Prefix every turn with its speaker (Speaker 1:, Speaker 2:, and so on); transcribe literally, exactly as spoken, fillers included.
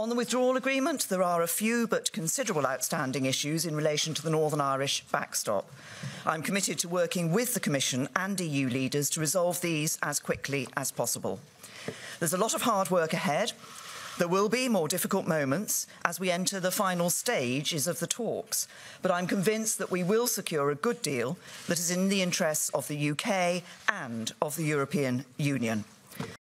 Speaker 1: On the withdrawal agreement, there are a few but considerable outstanding issues in relation to the Northern Irish backstop. I'm committed to working with the Commission and E U leaders to resolve these as quickly as possible. There's a lot of hard work ahead. There will be more difficult moments as we enter the final stages of the talks, but I'm convinced that we will secure a good deal that is in the interests of the U K and of the European Union.